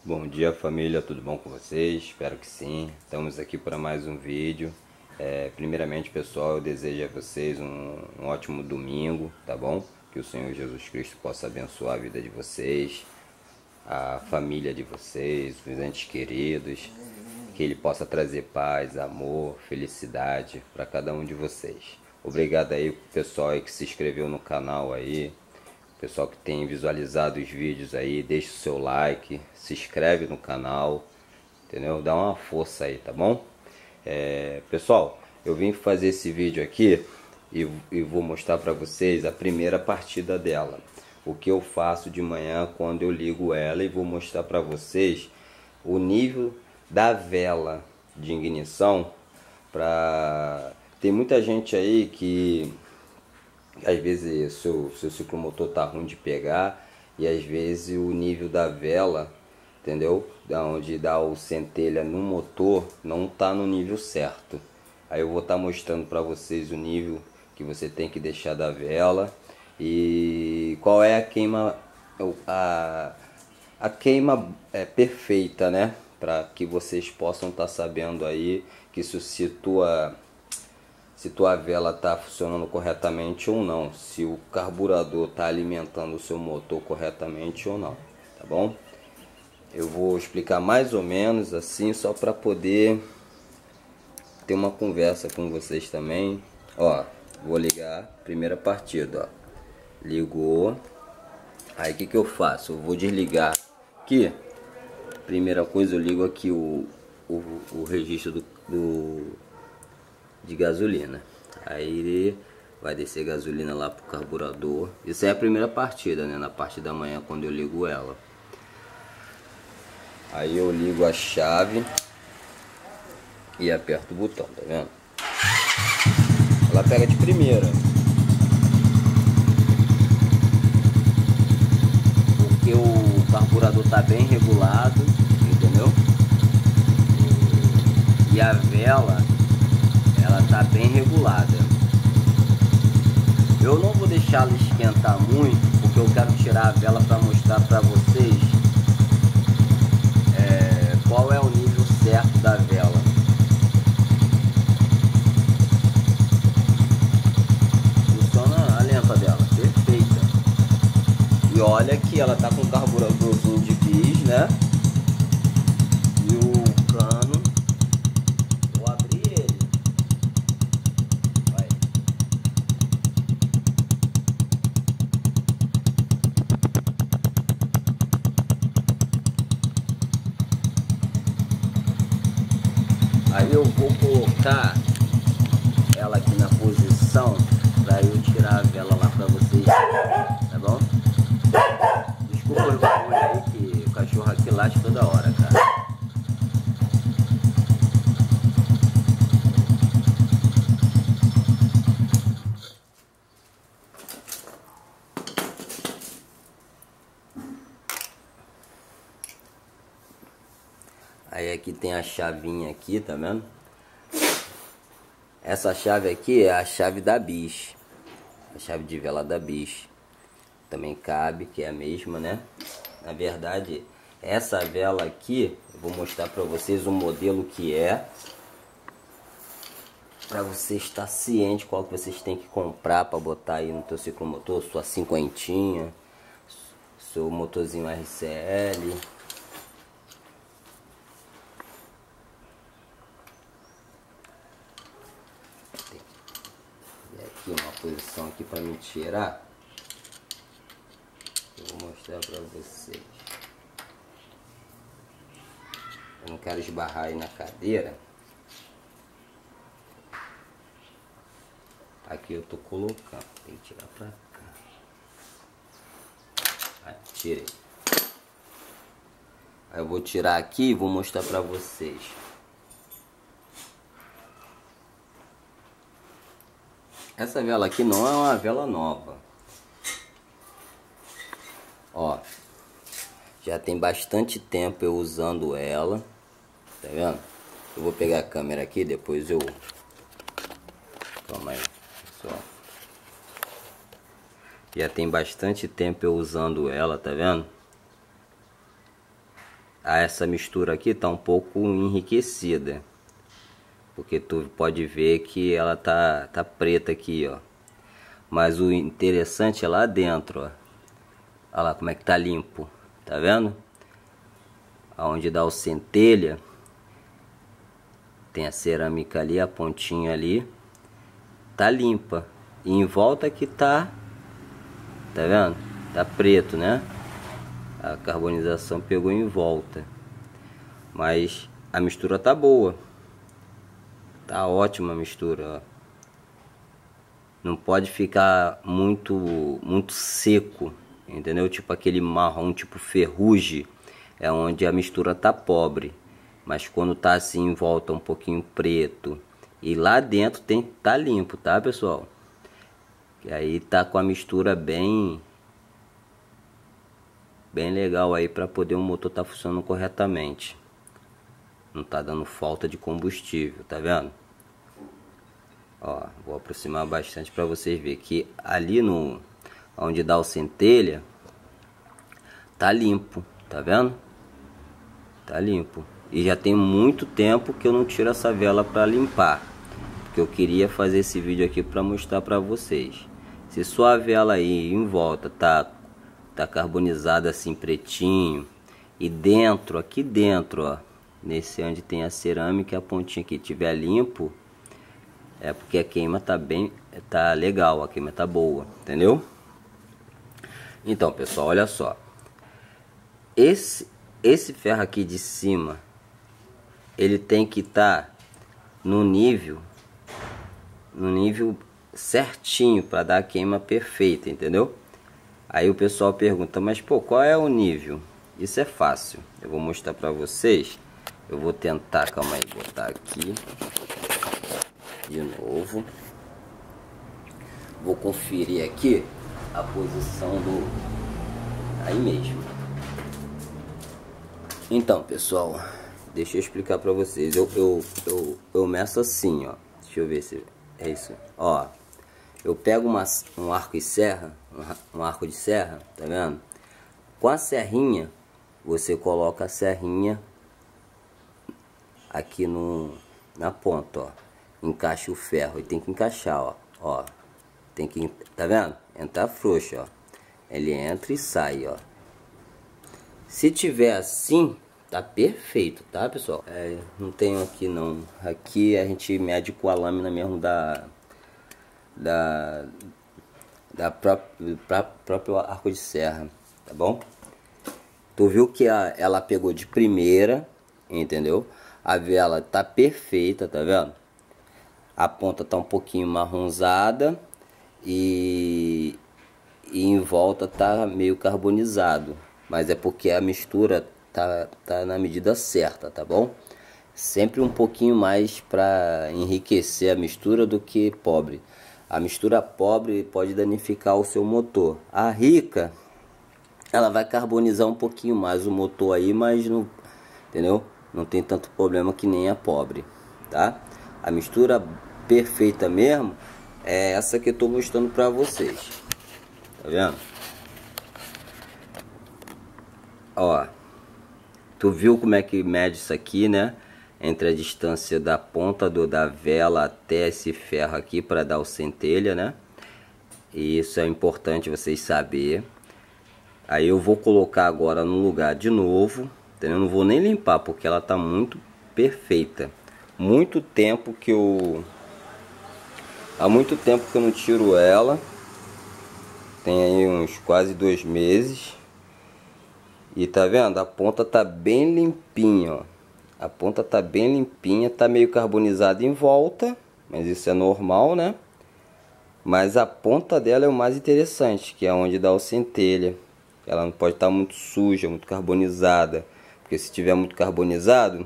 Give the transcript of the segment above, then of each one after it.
Bom dia, família, tudo bom com vocês? Espero que sim. Estamos aqui para mais um vídeo. Primeiramente, pessoal, eu desejo a vocês um ótimo domingo, tá bom? Que o Senhor Jesus Cristo possa abençoar a vida de vocês, a família de vocês, os entes queridos, que Ele possa trazer paz, amor, felicidade para cada um de vocês. Obrigado aí pro pessoal aí que se inscreveu no canal aí. Pessoal que tem visualizado os vídeos aí, deixa o seu like, se inscreve no canal, entendeu? Dá uma força aí, tá bom? Pessoal, eu vim fazer esse vídeo aqui e vou mostrar para vocês a primeira partida dela. O que eu faço de manhã quando eu ligo ela, e vou mostrar para vocês o nível da vela de ignição. Tem muita gente aí que às vezes seu ciclomotor tá ruim de pegar, e às vezes o nível da vela, entendeu? Da onde dá o centelha no motor não tá no nível certo. Aí eu vou estar mostrando para vocês o nível que você tem que deixar da vela e qual é a queima, a queima perfeita, né? Para que vocês possam estar sabendo aí que se tua vela está funcionando corretamente ou não, se o carburador está alimentando o seu motor corretamente ou não, tá bom? Eu vou explicar mais ou menos assim, só para poder ter uma conversa com vocês também. Ó, vou ligar, primeira partida, ó, ligou. Aí o que eu faço? Eu vou desligar aqui. Primeira coisa, eu ligo aqui o registro de gasolina. Aí ele vai descer gasolina lá pro carburador. Isso é a primeira partida, né? Na parte da manhã, quando eu ligo ela. Aí eu ligo a chave e aperto o botão, tá vendo? Ela pega de primeira, porque o carburador tá bem regulado, entendeu? E a vela, ela tá bem regulada. Eu não vou deixar ela esquentar muito, porque eu quero tirar a vela para mostrar para vocês qual é o nível certo da vela. Funciona a lenta dela, perfeita. E olha que ela tá com um carburadorzinho de bis, né? E o cano, eu abri ele. Vai. Aí eu vou colocar ela aqui na posição para eu tirar a vela lá para vocês, tá bom? Desculpa o barulho aí que o cachorro aqui late toda hora, cara. Aí aqui tem a chavinha aqui, tá vendo? Essa chave aqui é a chave da bis, a chave de vela da bis. Também cabe, que é a mesma, né? Na verdade, essa vela aqui, eu vou mostrar para vocês o modelo que é, para você estar ciente qual que vocês têm que comprar para botar aí no teu ciclomotor, sua cinquentinha, seu motorzinho RCL. Aqui uma posição aqui para me tirar. Eu vou mostrar para vocês. Eu não quero esbarrar aí na cadeira. Aqui eu tô colocando. Tem que tirar para cá. Aí, tirei. Aí eu vou tirar aqui e vou mostrar para vocês. Essa vela aqui não é uma vela nova. Ó, já tem bastante tempo eu usando ela, tá vendo? Eu vou pegar a câmera aqui, depois eu... Calma aí, pessoal. Já tem bastante tempo eu usando ela, tá vendo? essa mistura aqui tá um pouco enriquecida, porque tu pode ver que ela tá preta aqui, ó. Mas o interessante é lá dentro, ó. Olha lá como é que tá limpo, tá vendo? Aonde dá o centelha, tem a cerâmica ali, a pontinha ali, tá limpa. E em volta que tá vendo? Tá preto, né? A carbonização pegou em volta. Mas a mistura tá boa. Tá ótima a mistura, ó. Não pode ficar muito seco, entendeu? Tipo aquele marrom, tipo ferrugem, é onde a mistura tá pobre. Mas quando tá assim em volta um pouquinho preto e lá dentro tá limpo, tá, pessoal? E aí tá com a mistura bem legal aí para poder o motor tá funcionando corretamente. Não tá dando falta de combustível, tá vendo? Ó, vou aproximar bastante para vocês verem que ali no onde dá o centelha tá limpo, tá vendo? Tá limpo. E já tem muito tempo que eu não tiro essa vela para limpar, porque eu queria fazer esse vídeo aqui para mostrar para vocês. Se sua vela aí em volta tá carbonizada assim pretinho, e dentro, aqui dentro, ó, nesse onde tem a cerâmica, a pontinha aqui tiver limpo, é porque a queima tá legal, a queima tá boa, entendeu? Então, pessoal, olha só. Esse ferro aqui de cima, ele tem que estar no nível certinho para dar a queima perfeita, entendeu? Aí o pessoal pergunta, mas pô, qual é o nível? Isso é fácil, eu vou mostrar para vocês. Eu vou tentar, calma aí, botar aqui de novo. Vou conferir aqui a posição do... aí mesmo. Então, pessoal, deixa eu explicar pra vocês. Eu meço assim, ó. Deixa eu ver se é isso. Ó, eu pego um arco e serra, um arco de serra, tá vendo? Com a serrinha, você coloca a serrinha aqui na ponta, ó. Encaixa o ferro e tem que encaixar, ó. Tem que, tá vendo? Entrar frouxo, ó. Ele entra e sai, ó. Se tiver assim, tá perfeito, tá, pessoal? Não tenho aqui não. Aqui a gente mede com a lâmina mesmo próprio arco de serra, tá bom? Tu viu que ela pegou de primeira, entendeu? A vela tá perfeita, tá vendo? A ponta tá um pouquinho marronzada e em volta tá meio carbonizado, mas é porque a mistura tá na medida certa, tá bom? Sempre um pouquinho mais para enriquecer a mistura do que pobre. A mistura pobre pode danificar o seu motor. A rica, ela vai carbonizar um pouquinho mais o motor aí, mas não, entendeu? Não tem tanto problema que nem a pobre, tá? A mistura perfeita mesmo é essa que eu tô mostrando para vocês. Tá vendo? Ó, tu viu como é que mede isso aqui, né? Entre a distância da ponta da vela até esse ferro aqui para dar o centelha, né? E isso é importante vocês saber. Aí eu vou colocar agora no lugar de novo, entendeu? Não vou nem limpar porque ela tá muito perfeita. Muito tempo que eu... há muito tempo que eu não tiro ela. Tem aí uns quase 2 meses. E tá vendo? A ponta tá bem limpinha, ó. A ponta tá bem limpinha, tá meio carbonizada em volta, mas isso é normal, né? Mas a ponta dela é o mais interessante, que é onde dá o centelha. Ela não pode estar muito suja, muito carbonizada, porque se tiver muito carbonizado,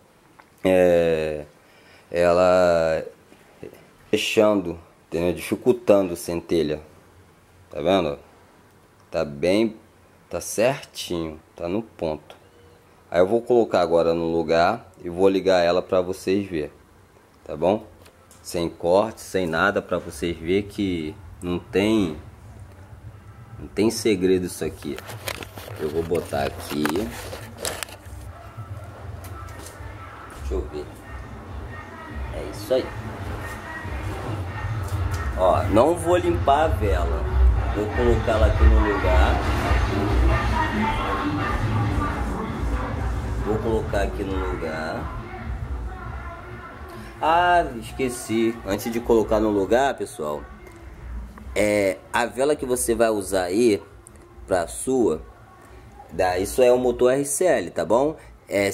ela fechando, entendeu? Dificultando o centelha. Tá vendo? Tá bem, tá certinho, tá no ponto. Aí eu vou colocar agora no lugar e vou ligar ela para vocês ver, tá bom? Sem corte, sem nada, para vocês ver que não tem segredo isso aqui. Eu vou botar aqui Deixa eu ver. É isso aí. Ó, não vou limpar a vela. Vou colocar ela aqui no lugar. Vou colocar aqui no lugar. Ah, esqueci. Antes de colocar no lugar, pessoal, a vela que você vai usar aí pra sua, isso é o motor RCL, tá bom? É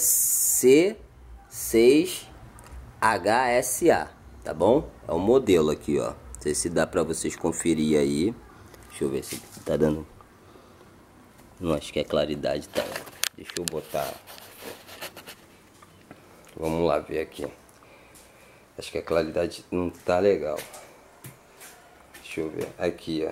C6HSA, tá bom? É o modelo aqui, ó. Não sei se dá pra vocês conferir aí. Deixa eu ver se tá dando. Não, acho que a claridade tá. Deixa eu botar. Vamos lá ver aqui. Acho que a claridade não tá legal. Deixa eu ver. Aqui, ó.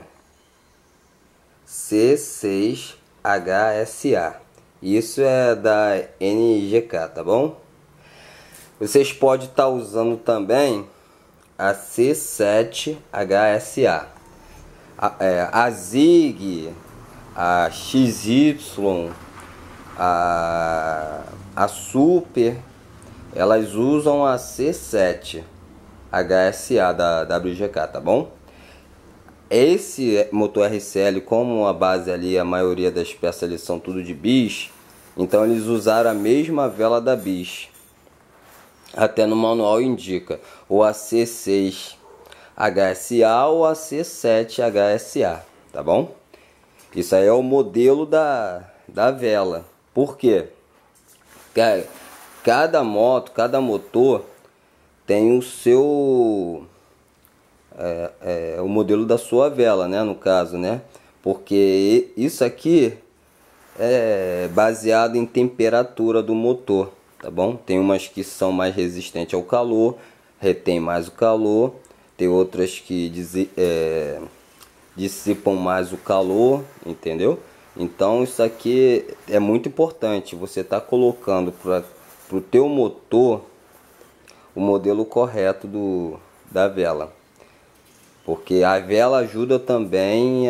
C6HSA. Isso é da NGK, tá bom? Vocês podem estar usando também a C7HSA. A ZIG, a XY, a Super, elas usam a C7HSA da WGK, tá bom? Esse motor RCL, como a base ali, a maioria das peças ali são tudo de bis, então eles usaram a mesma vela da bis. Até no manual indica ou a C6HSA ou a C7HSA, tá bom? Isso aí é o modelo da vela. Por quê? Cada moto, cada motor tem o seu... o modelo da sua vela, né, no caso, né? Porque isso aqui é baseado em temperatura do motor, tá bom? Tem umas que são mais resistentes ao calor, retém mais o calor, tem outras que dissipam mais o calor, entendeu? Então isso aqui é muito importante, você tá colocando para o teu motor o modelo correto da vela. Porque a vela ajuda também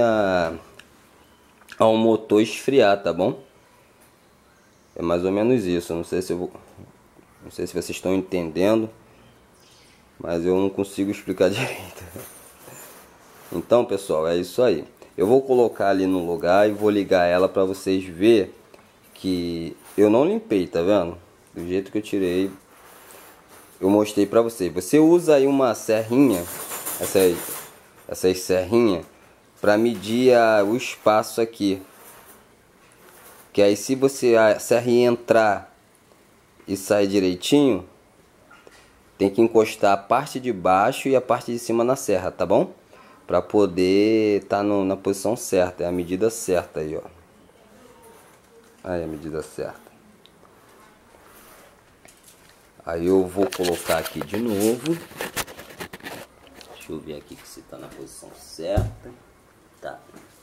ao motor esfriar, tá bom? É mais ou menos isso. Não sei se vocês estão entendendo, mas eu não consigo explicar direito. Então, pessoal, é isso aí. Eu vou colocar ali no lugar e vou ligar ela para vocês verem que eu não limpei, tá vendo? Do jeito que eu tirei, eu mostrei para vocês. Você usa aí uma serrinha, essas serrinhas, para medir o espaço aqui. Que aí se a serrinha entrar e sair direitinho, tem que encostar a parte de baixo e a parte de cima na serra, tá bom? Para poder estar na posição certa, é a medida certa aí, ó. Aí a medida certa. Aí eu vou colocar aqui de novo. Deixa eu ver aqui que se tá na posição certa. Tá.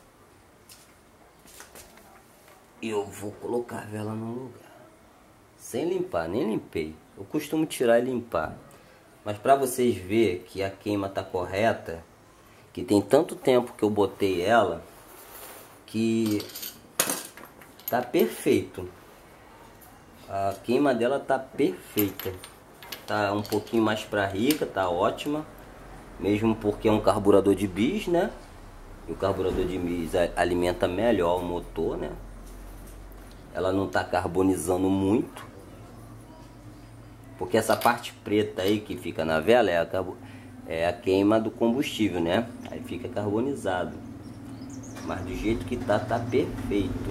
Eu vou colocar a vela no lugar. Sem limpar, nem limpei. Eu costumo tirar e limpar. Mas para vocês verem que a queima tá correta, que tem tanto tempo que eu botei ela, que tá perfeito. A queima dela tá perfeita. Tá um pouquinho mais para rica, tá ótima. Mesmo porque é um carburador de bis, né? E o carburador de bis alimenta melhor o motor, né? Ela não tá carbonizando muito. Porque essa parte preta aí que fica na vela é a queima do combustível, né? Aí fica carbonizado. Mas do jeito que tá perfeito.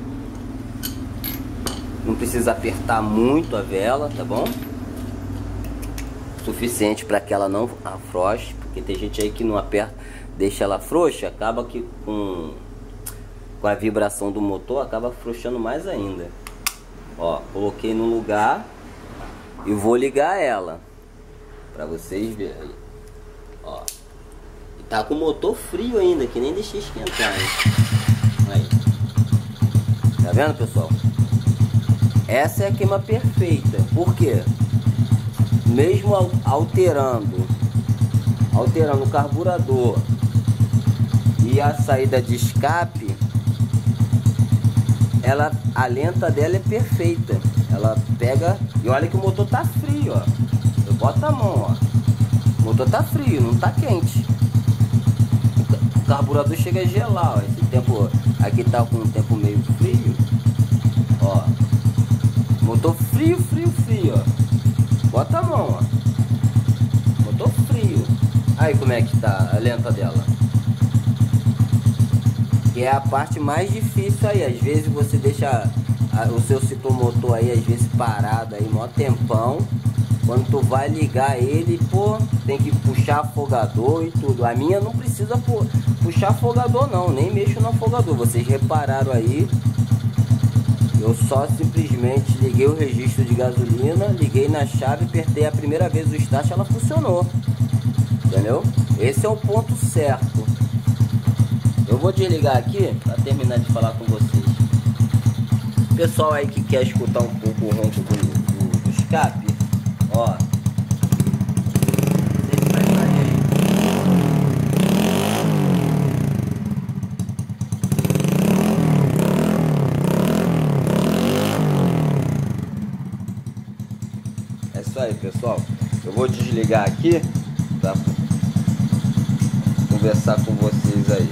Não precisa apertar muito a vela, tá bom? Suficiente para que ela não afrouxe, porque tem gente aí que não aperta, deixa ela frouxa, acaba que com a vibração do motor acaba afrouxando mais ainda. Ó, coloquei no lugar e vou ligar ela para vocês verem. Ó, e tá com o motor frio ainda, que nem deixei esquentar, hein? Aí. Tá vendo, pessoal? Essa é a queima perfeita. Por quê? Mesmo alterando o carburador e a saída de escape, a lenta dela é perfeita. ela pega, e olha que o motor tá frio, ó. Eu boto a mão, ó. O motor tá frio, não tá quente. O carburador chega a gelar, ó. Esse tempo aqui tá com um tempo meio frio, ó. Motor frio, ó. Bota a mão, ó. Motor frio. Aí como é que tá a lenta dela. Que é a parte mais difícil aí. Às vezes você deixa o seu ciclomotor aí, às vezes parado aí, mó tempão. Quando tu vai ligar ele, pô, tem que puxar afogador e tudo. A minha não precisa puxar afogador não, nem mexo no afogador. Vocês repararam aí. Eu só simplesmente liguei o registro de gasolina, liguei na chave, apertei a primeira vez o start, ela funcionou. Entendeu? Esse é o ponto certo. Eu vou desligar aqui para terminar de falar com vocês. Pessoal aí que quer escutar um pouco o ronco do escape, ó. Vocês prestarem aí. É isso aí, pessoal. Eu vou desligar aqui para conversar com vocês aí.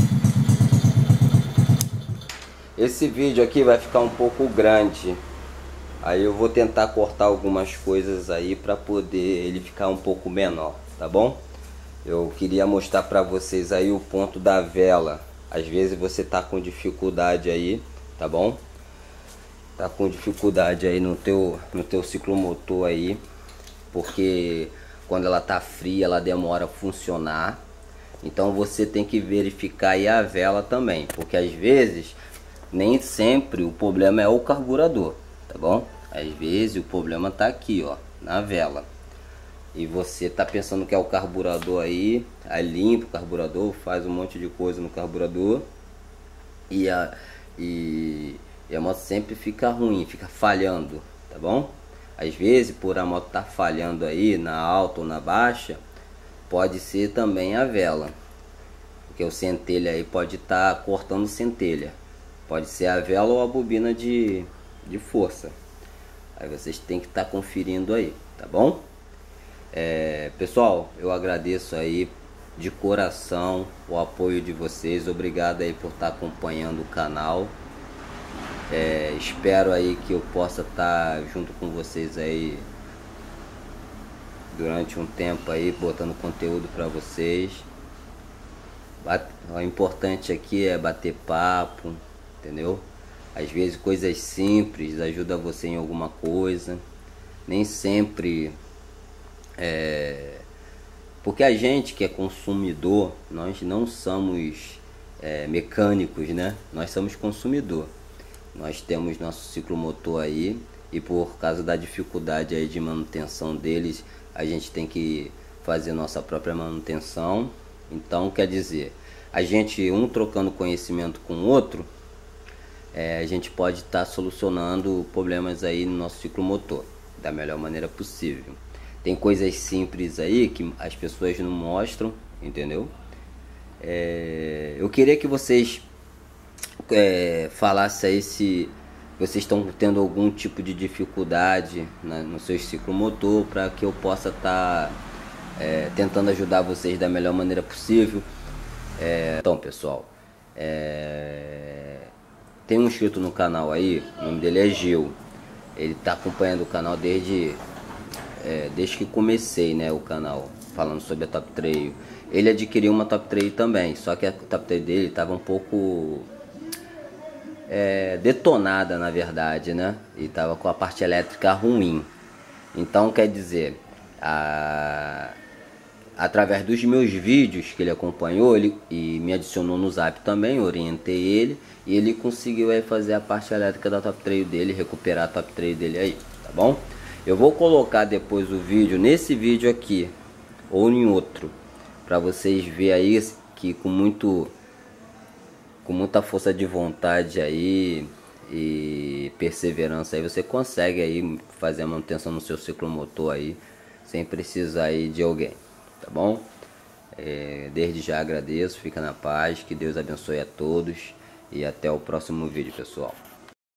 Esse vídeo aqui vai ficar um pouco grande. Aí eu vou tentar cortar algumas coisas aí para poder ele ficar um pouco menor, tá bom? Eu queria mostrar para vocês aí o ponto da vela. Às vezes você tá com dificuldade aí, tá bom? Tá com dificuldade aí no teu ciclomotor aí, porque quando ela tá fria ela demora a funcionar. Então você tem que verificar aí a vela também, porque às vezes nem sempre o problema é o carburador, tá bom? Às vezes o problema tá aqui, ó, na vela. E você tá pensando que é o carburador aí limpa o carburador, faz um monte de coisa no carburador e a moto sempre fica ruim, fica falhando, tá bom? Às vezes por a moto tá falhando aí na alta ou na baixa, pode ser também a vela, porque o centelha aí pode estar cortando centelha. Pode ser a vela ou a bobina de força. Aí vocês têm que estar conferindo aí, tá bom? Pessoal, eu agradeço aí de coração o apoio de vocês. Obrigado aí por estar acompanhando o canal. Espero aí que eu possa estar junto com vocês aí durante um tempo aí, botando conteúdo para vocês. O importante aqui é bater papo, entendeu? Às vezes coisas simples ajudam você em alguma coisa. Nem sempre porque a gente que é consumidor, nós não somos mecânicos, né? Nós somos consumidor. Nós temos nosso ciclomotor aí, e por causa da dificuldade aí de manutenção deles, a gente tem que fazer nossa própria manutenção. Então quer dizer, a gente trocando conhecimento com o outro, a gente pode estar solucionando problemas aí no nosso ciclomotor da melhor maneira possível. Tem coisas simples aí que as pessoas não mostram, entendeu? Eu queria que vocês falassem aí se vocês estão tendo algum tipo de dificuldade no seu ciclomotor, para que eu possa estar tentando ajudar vocês da melhor maneira possível. Então, pessoal, tem um inscrito no canal aí, o nome dele é Gil. Ele está acompanhando o canal desde que comecei, né, o canal, falando sobre a Top Trail. Ele adquiriu uma Top Trail também, só que a Top Trail dele estava um pouco detonada, na verdade, né? E estava com a parte elétrica ruim. Então, quer dizer, através dos meus vídeos que ele acompanhou, e me adicionou no Zap também, orientei ele, e ele conseguiu aí fazer a parte elétrica da Top Trail dele, recuperar a Top Trail dele aí, tá bom? Eu vou colocar depois o vídeo nesse vídeo aqui ou em outro, para vocês verem aí que com muita força de vontade aí e perseverança aí você consegue aí fazer a manutenção no seu ciclomotor aí sem precisar aí de alguém, tá bom? Desde já agradeço, fica na paz, que Deus abençoe a todos e até o próximo vídeo, pessoal.